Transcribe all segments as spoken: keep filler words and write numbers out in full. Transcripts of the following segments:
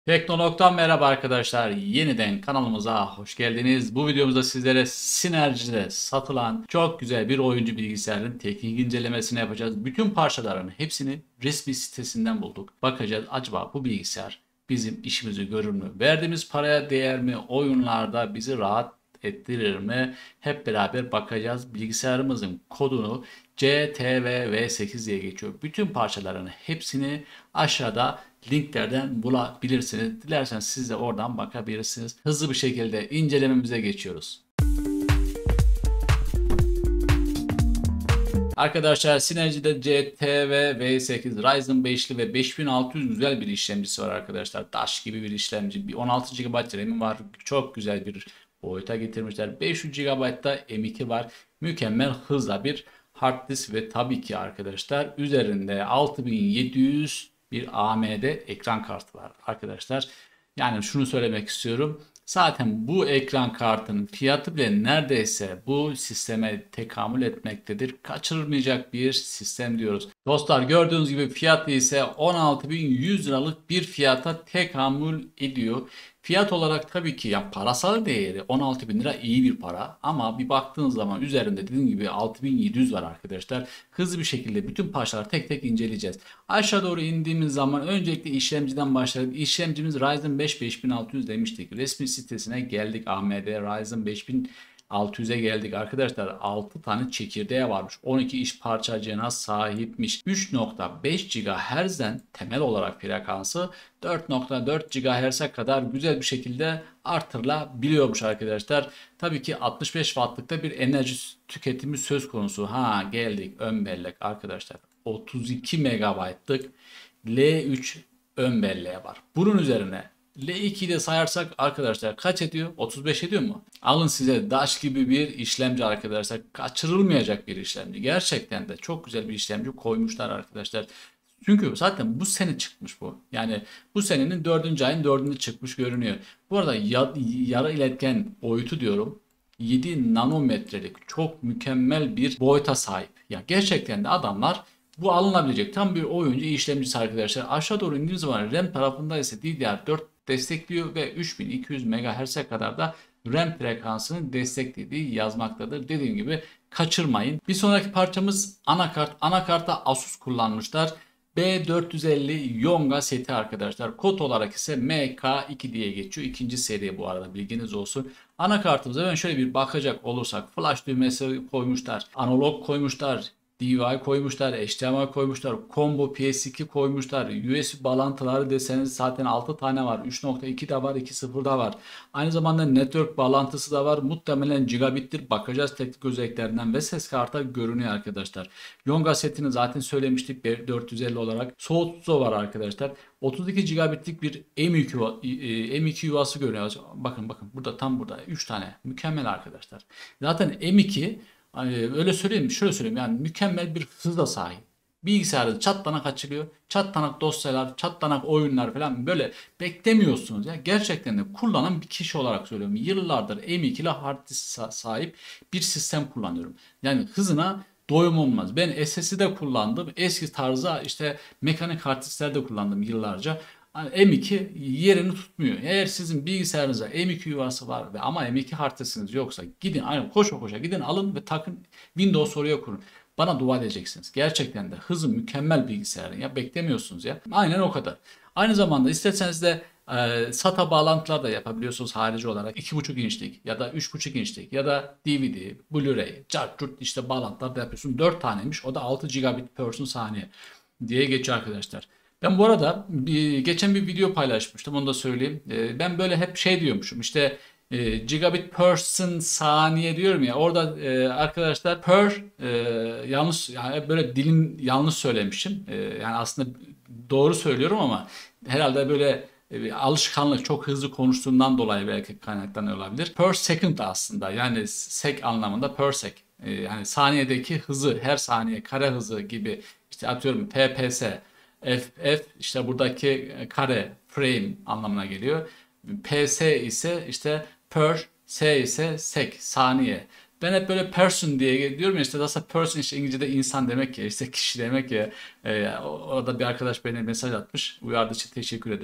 Teknolog'dan merhaba arkadaşlar. Yeniden kanalımıza hoş geldiniz. Bu videomuzda sizlere Sinerji'de satılan çok güzel bir oyuncu bilgisayarın teknik incelemesini yapacağız. Bütün parçaların hepsini resmi sitesinden bulduk. Bakacağız acaba bu bilgisayar bizim işimizi görür mü? Verdiğimiz paraya değer mi? Oyunlarda bizi rahat ettirir mi? Hep beraber bakacağız. Bilgisayarımızın kodunu C T V V sekiz diye geçiyor. Bütün parçaların hepsini aşağıda linklerden bulabilirsiniz. Dilerseniz siz de oradan bakabilirsiniz. Hızlı bir şekilde incelememize geçiyoruz. Arkadaşlar Synergy'de C T V V sekiz Ryzen beşli ve beş bin altı yüz güzel bir işlemcisi var arkadaşlar. Taş gibi bir işlemci. Bir on altı gigabayt RAM'i var. Çok güzel bir boyuta getirmişler. beş yüz gigabayt'ta M iki var. Mükemmel hızla bir hard disk ve tabii ki arkadaşlar üzerinde altı bin yedi yüz bir A M D ekran kartı var arkadaşlar. Yani şunu söylemek istiyorum. Zaten bu ekran kartının fiyatı bile neredeyse bu sisteme tekamül etmektedir. Kaçırılmayacak bir sistem diyoruz. Dostlar gördüğünüz gibi fiyatı ise on altı bin yüz liralık bir fiyata tekamül ediyor. Fiyat olarak tabii ki ya parasal değeri on altı bin lira iyi bir para ama bir baktığınız zaman üzerinde dediğim gibi altı bin yedi yüz var arkadaşlar. Hızlı bir şekilde bütün parçaları tek tek inceleyeceğiz. Aşağı doğru indiğimiz zaman öncelikle işlemciden başladık. İşlemcimiz Ryzen beş beş bin altı yüz demiştik. Resmi sitesine geldik. A M D Ryzen beş bin altı yüze geldik arkadaşlar. altı tane çekirdeği varmış. on iki iş parçacığına sahipmiş. üç nokta beş gigahertz'den temel olarak frekansı dört nokta dört gigahertz'e kadar güzel bir şekilde artırılabiliyormuş arkadaşlar. Tabii ki altmış beş wattlıkta bir enerji tüketimi söz konusu. Ha geldik ön bellek arkadaşlar. otuz iki megabaytlık L üç ön belleğe var. Bunun üzerine L ikiyi de sayarsak arkadaşlar kaç ediyor? otuz beş ediyor mu? Alın size Dash gibi bir işlemci arkadaşlar. Kaçırılmayacak bir işlemci. Gerçekten de çok güzel bir işlemci koymuşlar arkadaşlar. Çünkü zaten bu sene çıkmış bu. Yani bu senenin dördüncü ayın dördünde çıkmış görünüyor. Bu arada ya, yarı iletken boyutu diyorum. yedi nanometrelik çok mükemmel bir boyuta sahip. Ya gerçekten de adamlar bu alınabilecek tam bir oyuncu işlemcisi arkadaşlar. Aşağı doğru indiğimiz zaman RAM tarafında ise D D R dört destekliyor ve üç bin iki yüz megahertz'e kadar da RAM frekansını desteklediği yazmaktadır. Dediğim gibi kaçırmayın. Bir sonraki parçamız anakart. Anakarta Asus kullanmışlar. B dört yüz elli Yonga seti arkadaşlar. Kod olarak ise M K iki diye geçiyor. İkinci seri bu arada bilginiz olsun. Anakartımıza ben şöyle bir bakacak olursak flash düğmesi koymuşlar. Analog koymuşlar. D V I koymuşlar, H D M I koymuşlar, combo P S iki koymuşlar, U S B bağlantıları deseniz zaten altı tane var. üç nokta iki de var, iki nokta sıfır da var. Aynı zamanda network bağlantısı da var. Muhtemelen gigabittir. Bakacağız teknik özelliklerinden ve ses kartı görünüyor arkadaşlar. Yonga setini zaten söylemiştik dört yüz elli olarak. Soğutucu var arkadaşlar. otuz iki gigabitlik bir M iki, M iki yuvası görünüyor. Bakın bakın burada tam burada üç tane. Mükemmel arkadaşlar. Zaten M iki hani öyle söyleyeyim, şöyle söyleyeyim yani mükemmel bir hızla sahip. Bilgisayarı çatlanak açılıyor. Çatlanak dosyalar, çatlanak oyunlar falan böyle beklemiyorsunuz ya. Gerçekten de kullanan bir kişi olarak söylüyorum. Yıllardır M iki ile hard disk sahip bir sistem kullanıyorum. Yani hızına doyum olmaz. Ben S S D kullandım. Eski tarzda işte mekanik hard diskler de kullandım yıllarca. Hani M iki yerini tutmuyor. Eğer sizin bilgisayarınızda M iki yuvası var ve ama M iki hard diskiniz yoksa gidin aynen koşa koşa gidin alın ve takın Windows oraya kurun. Bana dua edeceksiniz. Gerçekten de hızı mükemmel bilgisayarın ya beklemiyorsunuz ya. Aynen o kadar. Aynı zamanda isterseniz de e, SATA bağlantılar da yapabiliyorsunuz harici olarak. iki buçuk inçlik ya da üç buçuk inçlik ya da D V D, Blu-ray, cart curt işte bağlantılar da yapıyorsun. dört taneymiş. O da altı gigabit per saniye diye geçiyor arkadaşlar. Ben bu arada bir, geçen bir video paylaşmıştım onu da söyleyeyim. Ee, ben böyle hep şey diyormuşum işte e, gigabit per saniye diyorum ya orada e, arkadaşlar per e, yanlış yani böyle dilim yanlış söylemişim. E, yani aslında doğru söylüyorum ama herhalde böyle e, bir alışkanlık çok hızlı konuştuğumdan dolayı belki kaynaklanıyor olabilir. Per second aslında yani sek anlamında per sec. E, yani saniyedeki hızı her saniye kare hızı gibi işte atıyorum F P S F, F işte buradaki kare frame anlamına geliyor. P S ise işte per, S ise sek saniye. Ben hep böyle person diye diyorum ya işte aslında person işte İngilizce'de insan demek ya işte kişi demek ya. Ee, orada bir arkadaş bana mesaj atmış. Uyardığı için teşekkür ederim.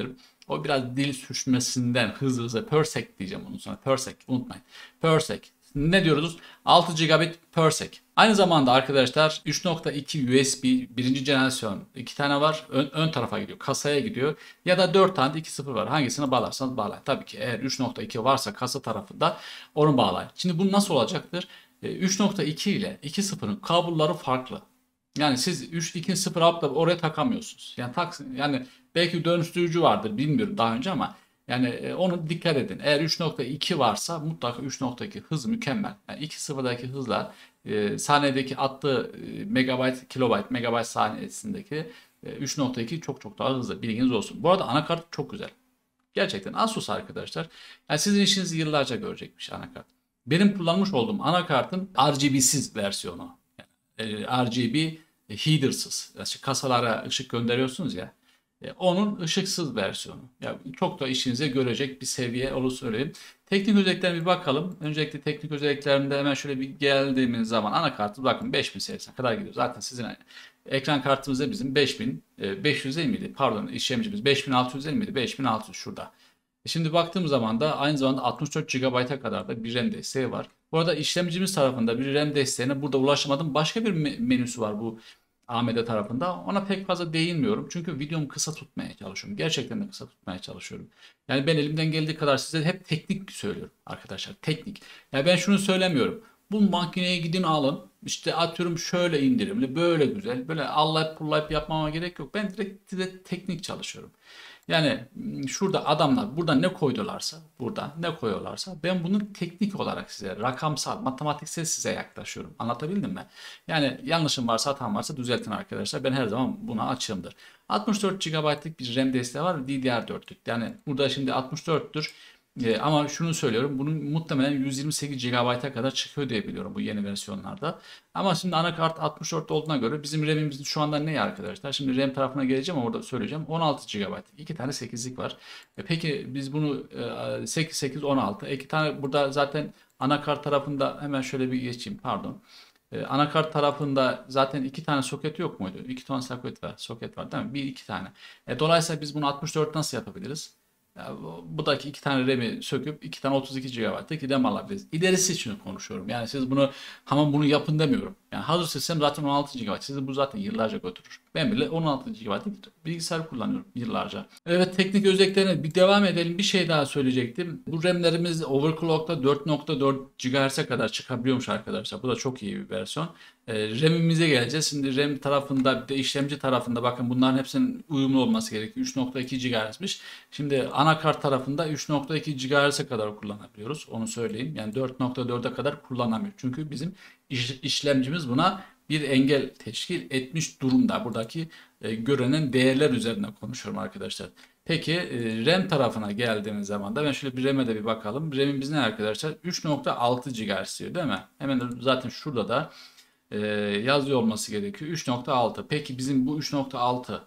O biraz dil sürçmesinden hızlı hızlı per sec diyeceğim onun sonra. Per sec unutmayın. Per sec. Ne diyoruz? altı gigabit per sec. Aynı zamanda arkadaşlar üç nokta iki U S B birinci jenerasyon iki tane var. Ön, ön tarafa gidiyor. Kasaya gidiyor. Ya da dört tane de iki nokta sıfır var. Hangisini bağlarsanız bağlayın. Tabii ki eğer üç nokta iki varsa kasa tarafında onu bağlayın. Şimdi bu nasıl olacaktır? üç nokta iki ile iki nokta sıfırın kabloları farklı. Yani siz üç iki nokta sıfır alıp da oraya takamıyorsunuz. Yani tak yani belki dönüştürücü vardır bilmiyorum daha önce ama yani e, onu dikkat edin. Eğer üç nokta iki varsa mutlaka üç nokta iki hız mükemmel. Yani iki nokta sıfırdaki hızla e, saniyedeki attığı e, megabayt, kilobayt, megabayt saniyesindeki e, üç nokta iki çok çok daha hızlı. Bilginiz olsun. Bu arada anakart çok güzel. Gerçekten Asus arkadaşlar. Yani sizin işinizi yıllarca görecekmiş anakart. Benim kullanmış olduğum anakartın R G B'siz versiyonu. Yani, e, R G B headersız. Yani kasalara ışık gönderiyorsunuz ya. E, onun ışıksız versiyonu. Ya çok da işinize görecek bir seviye olur söyleyeyim. Teknik özelliklerine bir bakalım. Öncelikle teknik özelliklerinde hemen şöyle bir geldiğimiz zaman anakartı bakın beş bin serisine kadar gidiyor. Zaten sizin ekran kartımızda bizim beş bin beş yüz elli miydi? Pardon işlemcimiz beş bin altı yüz elli miydi? beş bin altı yüz şurada. E şimdi baktığım zaman da aynı zamanda altmış dört gigabayta kadar da bir RAM desteği var. Bu arada işlemcimiz tarafında bir RAM desteğine burada ulaşamadım. Başka bir menüsü var bu A M D tarafında. Ona pek fazla değinmiyorum. Çünkü videomu kısa tutmaya çalışıyorum. Gerçekten de kısa tutmaya çalışıyorum. Yani ben elimden geldiği kadar size hep teknik söylüyorum arkadaşlar. Teknik. Yani ben şunu söylemiyorum. Bu makineye gidin alın. İşte atıyorum şöyle indirimli, böyle güzel. Böyle allayıp pullayıp yapmama gerek yok. Ben direkt size teknik çalışıyorum. Yani şurada adamlar burada ne koydularsa, burada ne koyuyorlarsa ben bunu teknik olarak size, rakamsal, matematiksel size yaklaşıyorum. Anlatabildim mi? Yani yanlışım varsa, hatam varsa düzeltin arkadaşlar. Ben her zaman buna açığımdır. altmış dört gigabaytlık bir RAM desteği var, D D R dörtlük. Yani burada şimdi altmış dörttür. E, ama şunu söylüyorum, bunun muhtemelen yüz yirmi sekiz gigabayta kadar çıkıyor diye biliyorum bu yeni versiyonlarda. Ama şimdi anakart altmış dört olduğuna göre bizim RAM'imiz şu anda ne arkadaşlar? Şimdi RAM tarafına geleceğim ama orada söyleyeceğim. on altı gigabayt. İki tane sekizlik var. E, peki biz bunu e, sekiz, sekiz, on altı. İki tane burada zaten anakart tarafında hemen şöyle bir geçeyim pardon. E, anakart tarafında zaten iki tane soket yok muydu? İki tane soket var. Soket var değil mi? Bir iki tane. E, dolayısıyla biz bunu altmış dört nasıl yapabiliriz? Ya, buradaki iki tane RAM'i söküp iki tane otuz iki gigabaytlık RAM alabiliriz. İlerisi için konuşuyorum. Yani siz bunu hemen bunu yapın demiyorum. Yani hazır sistem zaten on altı gigabayt. Sizi bu zaten yıllarca götürür. Ben bile on altı gigabaytlık bilgisayar kullanıyorum yıllarca. Evet teknik özelliklerine bir devam edelim. Bir şey daha söyleyecektim. Bu RAM'lerimiz overclock'ta dört nokta dört gigahertz'e kadar çıkabiliyormuş arkadaşlar. Bu da çok iyi bir versiyon. E, RAM'imize geleceğiz. Şimdi RAM tarafında bir de işlemci tarafında bakın bunların hepsinin uyumlu olması gerekiyor. üç nokta iki gigahertz'miş. Şimdi anakart tarafında üç nokta iki gigahertz'e kadar kullanabiliyoruz. Onu söyleyeyim. Yani dört nokta dörde kadar kullanamıyor. Çünkü bizim iş, işlemcimiz buna bir engel teşkil etmiş durumda. Buradaki e, görünen değerler üzerine konuşuyorum arkadaşlar. Peki e, RAM tarafına geldiğimiz zaman da ben şöyle bir RAM'e de bir bakalım. RAM'imiz ne arkadaşlar? üç nokta altı gigahertz diyor değil mi? Hemen zaten şurada da e, yazıyor olması gerekiyor. üç nokta altı. Peki bizim bu üç nokta altı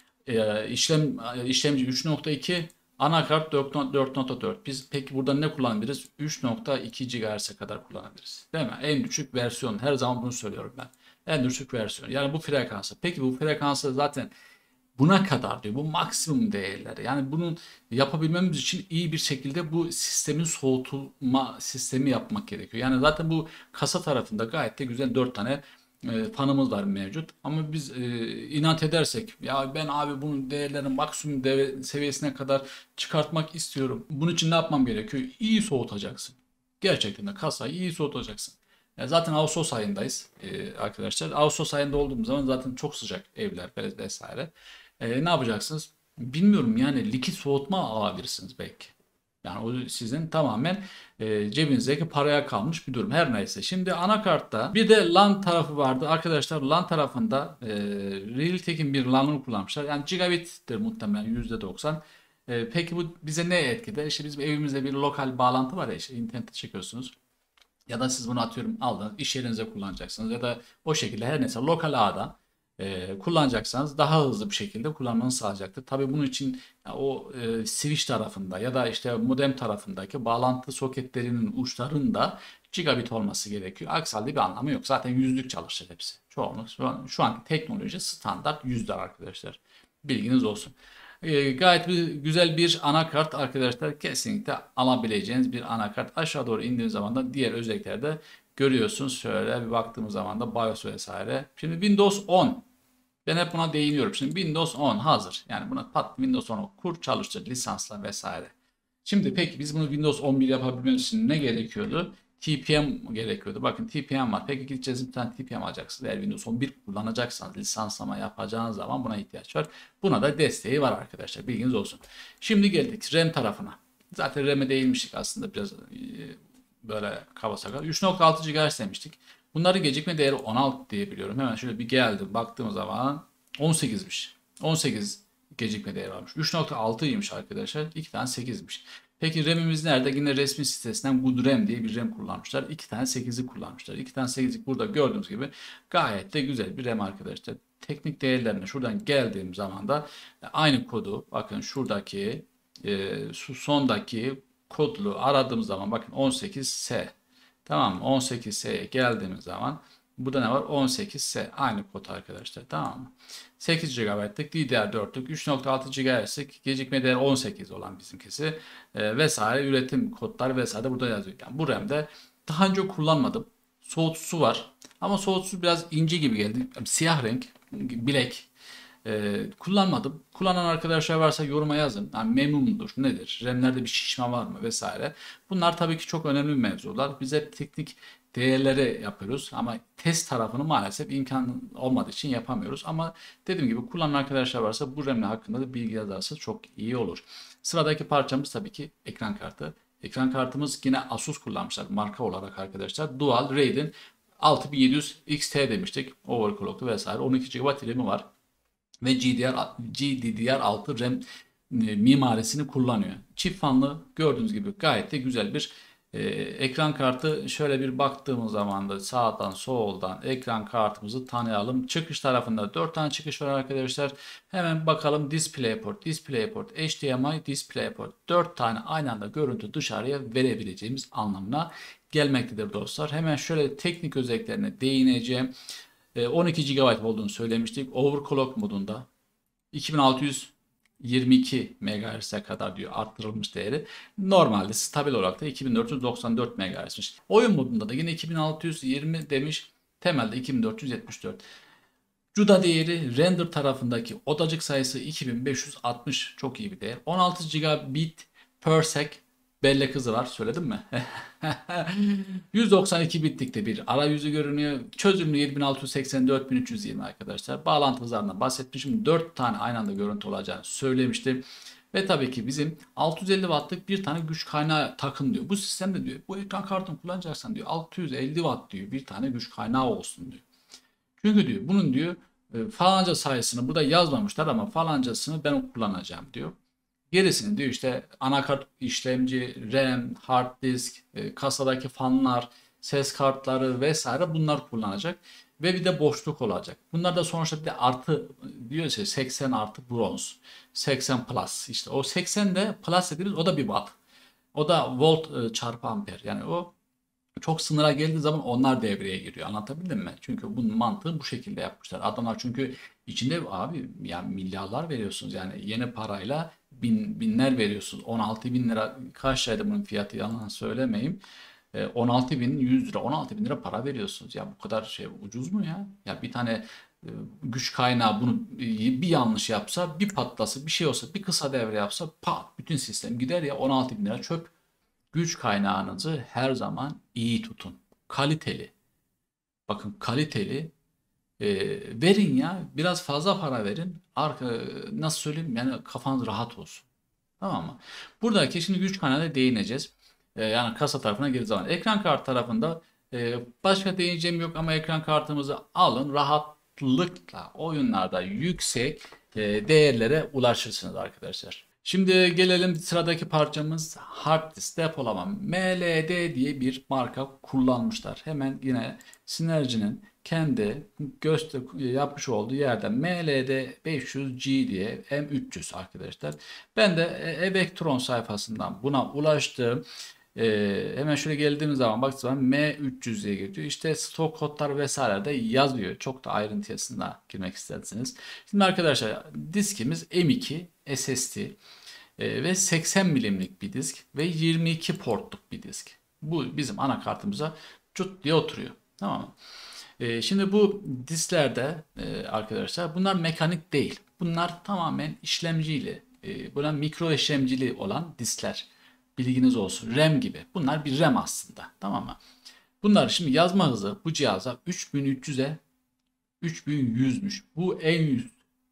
e, işlem işlemci üç nokta iki anakart dört nokta dört. Biz peki burada ne kullanabiliriz? üç nokta iki gigahertz'e kadar kullanabiliriz. Değil mi? En düşük versiyon. Her zaman bunu söylüyorum ben. En düşük versiyon. Yani bu frekansı. Peki bu frekansı zaten buna kadar diyor. Bu maksimum değerleri. Yani bunu yapabilmemiz için iyi bir şekilde bu sistemin soğutulma sistemi yapmak gerekiyor. Yani zaten bu kasa tarafında gayet de güzel dört tane e, fanımız var mevcut. Ama biz e, inat edersek ya ben abi bunun değerlerini maksimum deve- seviyesine kadar çıkartmak istiyorum. Bunun için ne yapmam gerekiyor? İyi soğutacaksın. Gerçekten de kasayı iyi soğutacaksın. Ya zaten Ağustos ayındayız e, arkadaşlar. Ağustos ayında olduğumuz zaman zaten çok sıcak evler vesaire. E, ne yapacaksınız? Bilmiyorum yani likit soğutma alabilirsiniz belki. Yani o sizin tamamen e, cebinizdeki paraya kalmış bir durum. Her neyse. Şimdi anakartta bir de LAN tarafı vardı. Arkadaşlar LAN tarafında e, Realtek'in bir LAN'ını kullanmışlar. Yani gigabittir muhtemelen yüzde doksan. E, peki bu bize ne etkide? İşte bizim evimizde bir lokal bağlantı var ya işte internete çekiyorsunuz. Ya da siz bunu atıyorum aldınız iş yerinize kullanacaksınız ya da o şekilde her neyse lokal ağda e, kullanacaksanız daha hızlı bir şekilde kullanmanızı sağlayacaktır. Tabii bunun için ya, o e, switch tarafında ya da işte modem tarafındaki bağlantı soketlerinin uçlarında gigabit olması gerekiyor. Aksi halde bir anlamı yok. Zaten yüzlük çalışır hepsi. Çoğunluk şu an, şu anki teknoloji standart yüzler arkadaşlar. Bilginiz olsun. E, gayet bir, güzel bir anakart arkadaşlar. Kesinlikle alabileceğiniz bir anakart. Aşağı doğru indiğiniz zaman da diğer özelliklerde görüyorsunuz. Şöyle bir baktığımız zaman da BIOS vesaire. Şimdi Windows on. Ben hep buna değiniyorum. Şimdi Windows on hazır. Yani buna pat Windows onu kur çalıştır lisansla vesaire. Şimdi peki biz bunu Windows on bir yapabilmemiz için ne gerekiyordu? T P M gerekiyordu. Bakın T P M var. Peki gideceğiz bir tane T P M alacaksınız. Eğer Windows on bir kullanacaksanız lisanslama yapacağınız zaman buna ihtiyaç var. Buna da desteği var arkadaşlar. Bilginiz olsun. Şimdi geldik RAM tarafına. Zaten RAM'e değinmiştik aslında biraz e, böyle kaba sakal. üç nokta altı gigahertz demiştik. Bunların gecikme değeri on altı diye biliyorum. Hemen şöyle bir geldim. Baktığım zaman on sekizmiş. on sekiz gecikme değeri varmış. üç nokta altıymış arkadaşlar. iki tane sekizmiş. Peki RAM'imiz nerede? Yine resmi sitesinden GoodRAM diye bir RAM kullanmışlar. iki tane sekizi kullanmışlar. iki tane sekizlik burada gördüğünüz gibi gayet de güzel bir RAM arkadaşlar. Teknik değerlerine şuradan geldiğim zaman da aynı kodu bakın şuradaki e, şu sondaki kodlu aradığım zaman bakın on sekiz S. Tamam mı? on sekiz S'ye geldiğimiz zaman burada ne var? on sekiz S. Aynı kod arkadaşlar. Tamam mı? sekiz gigabaytlık D D R dörtlük üç nokta altı gigahertz'lik gecikme değeri on sekiz olan bizimkisi e, vesaire üretim kodlar vesaire burada yazıyor. Yani bu RAM'de daha önce kullanmadım. Soğutucusu var. Ama soğutucu biraz ince gibi geldi. Siyah renk, bilek. Ee, kullanmadım. Kullanan arkadaşlar varsa yoruma yazın. Yani memnun mudur? Nedir? RAM'lerde bir şişme var mı? Vesaire. Bunlar tabii ki çok önemli mevzular. Biz hep teknik değerleri yapıyoruz ama test tarafını maalesef imkan olmadığı için yapamıyoruz. Ama dediğim gibi kullanan arkadaşlar varsa bu RAM'ler hakkında da bilgi yazarsa çok iyi olur. Sıradaki parçamız tabii ki ekran kartı. Ekran kartımız yine Asus kullanmışlar marka olarak arkadaşlar. Dual Radeon altı bin yedi yüz X T demiştik. Overclocklu vesaire. on iki gigabayt RAM'i var ve G D D R altı RAM e, mimarisini kullanıyor. Çift fanlı gördüğünüz gibi gayet de güzel bir e, ekran kartı. Şöyle bir baktığımız zaman da sağdan soldan ekran kartımızı tanıyalım. Çıkış tarafında dört tane çıkış var arkadaşlar. Hemen bakalım DisplayPort, DisplayPort, H D M I, DisplayPort. dört tane aynı anda görüntü dışarıya verebileceğimiz anlamına gelmektedir dostlar. Hemen şöyle teknik özelliklerine değineceğim. on iki gigabayt olduğunu söylemiştik. Overclock modunda iki bin altı yüz yirmi iki megahertz'e kadar diyor arttırılmış değeri. Normalde stabil olarak da iki bin dört yüz doksan dört megahertz'miş. Oyun modunda da yine iki bin altı yüz yirmi demiş. Temelde iki bin dört yüz yetmiş dört. CUDA değeri render tarafındaki odacık sayısı iki bin beş yüz altmış çok iyi bir değer. on altı gigabit per sec bellek hızı var. Söyledim mi? yüz doksan iki bitlikte bir arayüzü görünüyor. Çözünürlüğü yedi bin altı yüz seksen dört bin üç yüz yirmi arkadaşlar. Bağlantı hızlarından bahsetmişim. dört tane aynı anda görüntü olacağını söylemiştim. Ve tabii ki bizim altı yüz elli wattlık bir tane güç kaynağı takın diyor. Bu sistemde diyor bu ekran kartını kullanacaksan diyor altı yüz elli watt diyor bir tane güç kaynağı olsun diyor. Çünkü diyor bunun diyor e, falanca sayısını burada yazmamışlar ama falancasını ben kullanacağım diyor. Gerisini diyor işte anakart işlemci, RAM, hard disk, e, kasadaki fanlar, ses kartları vesaire bunlar kullanacak. Ve bir de boşluk olacak. Bunlar da sonuçta bir de artı diyor işte seksen artı bronz, seksen plus işte o seksen de plus dediğimiz o da bir watt. O da volt e, çarpı amper yani o çok sınıra geldiği zaman onlar devreye giriyor. Anlatabildim mi? Çünkü bunun mantığı bu şekilde yapmışlar. Adamlar çünkü içinde abi yani milyarlar veriyorsunuz. Yani yeni parayla bin, binler veriyorsunuz. on altı bin lira kaç liraydı bunun fiyatı yalan söylemeyeyim. E, on altı bin yüz lira on altı bin lira para veriyorsunuz. Ya bu kadar şey ucuz mu ya? Ya bir tane e, güç kaynağı bunu bir yanlış yapsa bir patlasa bir şey olsa bir kısa devre yapsa pat bütün sistem gider ya on altı bin lira çöp. Güç kaynağınızı her zaman iyi tutun. Kaliteli. Bakın kaliteli e, verin ya. Biraz fazla para verin. Arka, nasıl söyleyeyim? Yani kafanız rahat olsun. Tamam mı? Buradaki şimdi güç kaynağına değineceğiz. E, yani kasa tarafına girdiği zaman. Ekran kart tarafında e, başka değineceğim yok ama ekran kartımızı alın. Rahatlıkla oyunlarda yüksek e, değerlere ulaşırsınız arkadaşlar. Şimdi gelelim sıradaki parçamız hard disk depolama. M L D diye bir marka kullanmışlar. Hemen yine Synergy'nin kendi göster yapmış olduğu yerden M L D beş yüz G diye M üç yüz arkadaşlar. Ben de Evektron sayfasından buna ulaştım. Ee, hemen şöyle geldiğimiz zaman baktığı zaman M üç yüz diye geçiyor. İşte stok kodlar vesaire de yazıyor. Çok da ayrıntısına girmek isterseniz. Şimdi arkadaşlar diskimiz M iki S S D e, ve seksen milimlik bir disk ve yirmi iki portluk bir disk. Bu bizim anakartımıza cut diye oturuyor. Tamam mı? E, şimdi bu disklerde e, arkadaşlar bunlar mekanik değil. Bunlar tamamen işlemciyle, e, buna mikro işlemcili olan diskler. Bilginiz olsun. RAM gibi. Bunlar bir RAM aslında. Tamam mı? Bunlar şimdi yazma hızı bu cihaza üç bin üç yüze üç bin yüzmüş. Bu en üst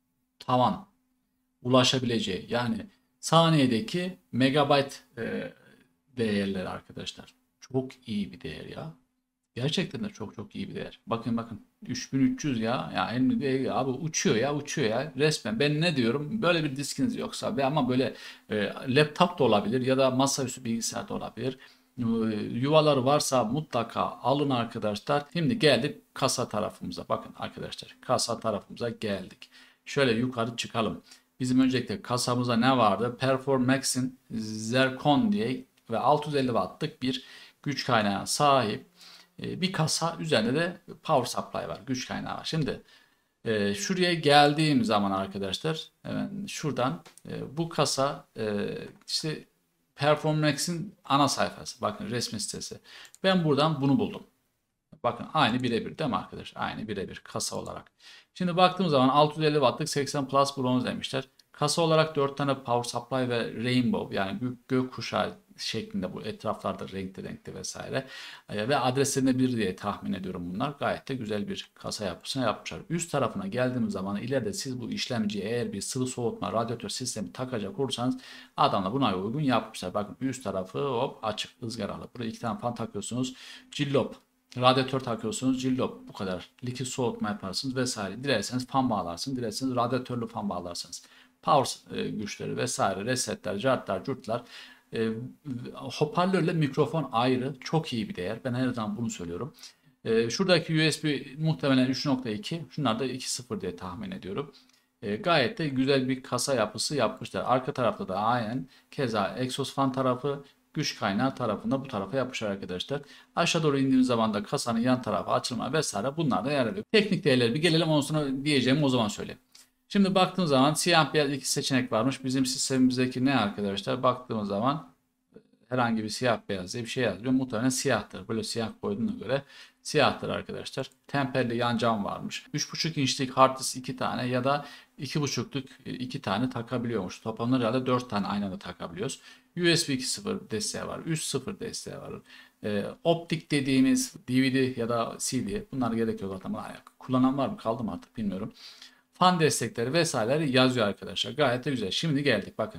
tavan ulaşabileceği, yani saniyedeki megabayt e, değerleri arkadaşlar. Çok iyi bir değer ya. Gerçekten de çok çok iyi bir değer. Bakın bakın üç bin üç yüz ya. Ya Nvidia abi uçuyor ya uçuyor ya resmen. Ben ne diyorum? Böyle bir diskiniz yoksa ve ama böyle e, laptop da olabilir ya da masaüstü bilgisayar da olabilir. E, yuvaları varsa mutlaka alın arkadaşlar. Şimdi geldik kasa tarafımıza. Bakın arkadaşlar kasa tarafımıza geldik. Şöyle yukarı çıkalım. Bizim öncelikle kasamızda ne vardı? Performax'in Zircon diye ve altı yüz elli wattlık bir güç kaynağı sahip e, bir kasa, üzerinde de power supply var, güç kaynağı var. Şimdi e, şuraya geldiğim zaman arkadaşlar hemen şuradan e, bu kasa e, işte Performax'in ana sayfası, bakın resmi sitesi. Ben buradan bunu buldum. Bakın aynı birebir değil mi arkadaşlar? Aynı birebir kasa olarak. Şimdi baktığım zaman altı yüz elli wattlık seksen plus bronz demişler. Kasa olarak dört tane power supply ve rainbow, yani gök, gökkuşağı şeklinde, bu etraflarda renkli renkli vesaire. E, ve adreslerinde bir diye tahmin ediyorum bunlar. Gayet de güzel bir kasa yapısına yapmışlar. Üst tarafına geldiğimiz zaman ileride siz bu işlemciye eğer bir sıvı soğutma radyatör sistemi takacak olursanız adamlar buna uygun yapmışlar. Bakın üst tarafı hop açık ızgaralı. Buraya iki tane fan takıyorsunuz. Cillop radyatör takıyorsunuz, cillop, bu kadar. Likit soğutma yaparsınız vesaire. Dilerseniz fan bağlarsınız, dilerseniz radyatörlü fan bağlarsınız. Power e, güçleri vesaire, resetler, cartlar, curtlar. E, hoparlörle mikrofon ayrı. Çok iyi bir değer. Ben her zaman bunu söylüyorum. E, şuradaki U S B muhtemelen üç nokta iki. Şunlar da iki nokta sıfır diye tahmin ediyorum. E, gayet de güzel bir kasa yapısı yapmışlar. Arka tarafta da aynen keza egzoz fan tarafı, güç kaynağı tarafında bu tarafa yapmışlar arkadaşlar. Aşağı doğru indiğimiz zaman da kasanın yan tarafı açılma vesaire, bunlar da yer alıyor. Teknik değerleri bir gelelim, ondan sonra diyeceğim o zaman söyleyeyim. Şimdi baktığımız zaman siyah beyaz iki seçenek varmış. Bizim sistemimizdeki ne arkadaşlar? Baktığımız zaman herhangi bir siyah beyaz diye bir şey yazıyor. Muhtemelen siyahtır. Böyle siyah koyduğuna göre siyahtır arkadaşlar. Temperli yan cam varmış. üç buçuk inçlik hard disk iki tane ya da iki buçukluk iki tane takabiliyormuş. Toplamda herhalde dört tane aynı anda takabiliyoruz. U S B iki nokta sıfır desteği var. üç nokta sıfır desteği var. Ee, optik dediğimiz D V D ya da C D, bunlar gerekiyor zaten. Bunlar kullanan var mı kaldı mı artık bilmiyorum. Fan destekleri vesaire yazıyor arkadaşlar. Gayet de güzel. Şimdi geldik bakın.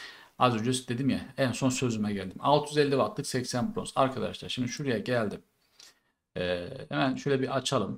Az önce dedim ya, en son sözüme geldim. altı yüz elli wattlık seksen bronz. Arkadaşlar şimdi şuraya geldim. Ee, hemen şöyle bir açalım.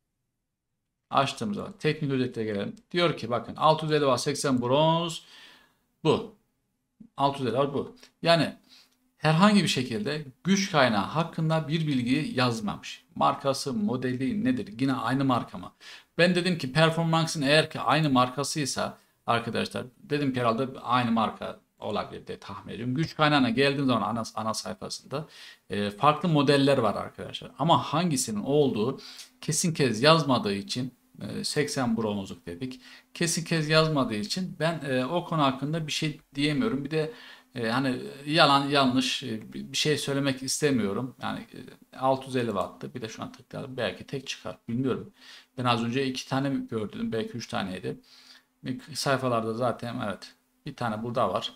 Açtığımız zaman teknik özelliklere gelelim. Diyor ki bakın altı yüz elli watt seksen bronz bu. altı yüz elli watt bu. Yani herhangi bir şekilde güç kaynağı hakkında bir bilgi yazmamış. Markası, modeli nedir? Yine aynı marka mı? Ben dedim ki Performance'ın eğer ki aynı markasıysa arkadaşlar, dedim ki herhalde aynı marka olabilir diye tahmin ediyorum. Güç kaynağına geldiğim zaman ana, ana sayfasında e, farklı modeller var arkadaşlar. Ama hangisinin olduğu kesin kez yazmadığı için e, seksen bronzluk dedik. Kesin kez yazmadığı için ben e, o konu hakkında bir şey diyemiyorum. Bir de e, hani yalan yanlış e, bir şey söylemek istemiyorum. Yani e, altı yüz elli watt'tı. Bir de şu an tıklayalım. Belki tek çıkar. Bilmiyorum. Ben az önce iki tane mi gördüm? Belki üç taneydi. Sayfalarda zaten evet. Bir tane burada var.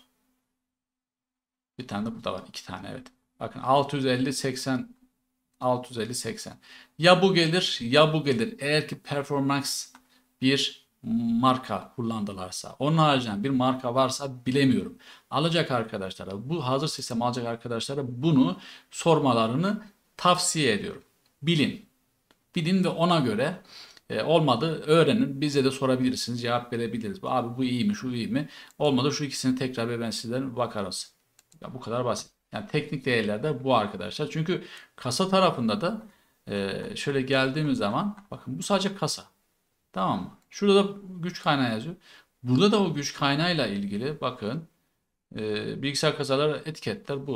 Bir tane de burada var. İki tane evet. Bakın altı yüz elli seksen, altı yüz elli seksen. Ya bu gelir ya bu gelir. Eğer ki Performance bir marka kullandılarsa. Onun haricinde bir marka varsa bilemiyorum. Alacak arkadaşlara, bu hazır sistem alacak arkadaşlara bunu sormalarını tavsiye ediyorum. Bilin. Bilin ve ona göre e, olmadı öğrenin. Bize de sorabilirsiniz. Cevap verebiliriz. Abi bu iyi mi, şu iyi mi? Olmadı şu ikisini tekrar ve ben sizden bakarız. Ya bu kadar basit. Yani teknik değerler de bu arkadaşlar. Çünkü kasa tarafında da e, şöyle geldiğimiz zaman bakın bu sadece kasa. Tamam mı? Şurada da güç kaynağı yazıyor. Burada da o güç kaynağıyla ilgili bakın e, bilgisayar kasaları etiketler bu.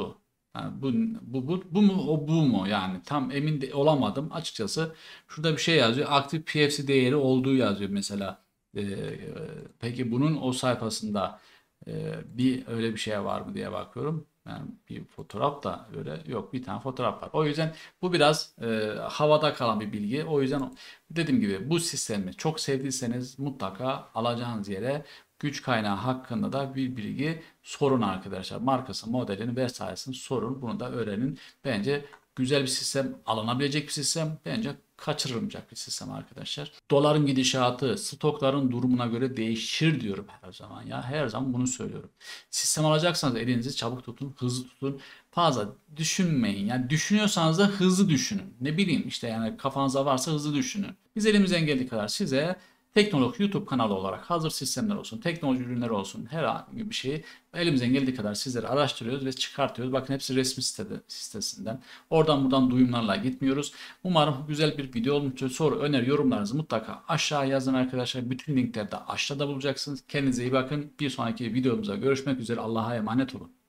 Yani bu, bu, bu, bu mu o bu mu yani tam emin de olamadım açıkçası. Şurada bir şey yazıyor. Aktif P F C değeri olduğu yazıyor mesela. Ee, peki bunun o sayfasında e, bir öyle bir şey var mı diye bakıyorum. Yani bir fotoğraf da öyle yok, bir tane fotoğraf var. O yüzden bu biraz e, havada kalan bir bilgi. O yüzden dediğim gibi bu sistemi çok sevdiyseniz mutlaka alacağınız yere güç kaynağı hakkında da bir bilgi sorun arkadaşlar. Markası, modelini vesairesini sorun. Bunu da öğrenin. Bence güzel bir sistem, alınabilecek bir sistem. Bence kaçırılmayacak bir sistem arkadaşlar. Doların gidişatı, stokların durumuna göre değişir diyorum her zaman ya. Her zaman bunu söylüyorum. Sistem alacaksanız elinizi çabuk tutun, hızlı tutun. Fazla düşünmeyin. Yani düşünüyorsanız da hızlı düşünün. Ne bileyim işte yani kafanızda varsa hızlı düşünün. Biz elimizden geldiği kadar size Teknoloji YouTube kanalı olarak hazır sistemler olsun, teknoloji ürünleri olsun, herhangi bir şeyi elimizden geldiği kadar sizlere araştırıyoruz ve çıkartıyoruz. Bakın hepsi resmi sitede, sitesinden. Oradan buradan duyumlarla gitmiyoruz. Umarım güzel bir video olmuştur. Soru, öneri, yorumlarınızı mutlaka aşağı yazın arkadaşlar. Bütün linkleri de aşağıda bulacaksınız. Kendinize iyi bakın. Bir sonraki videomuzda görüşmek üzere. Allah'a emanet olun.